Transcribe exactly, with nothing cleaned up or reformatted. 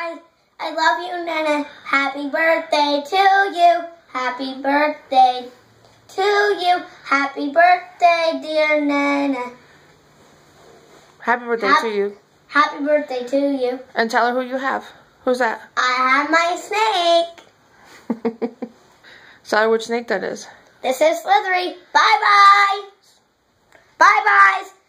I, I love you, NaNa. Happy birthday to you. Happy birthday to you. Happy birthday, dear NaNa. Happy birthday Happy, to you. Happy birthday to you. And tell her who you have. Who's that? I have my snake. Tell her which snake that is. This is Slithery. Bye-bye. Bye-bye.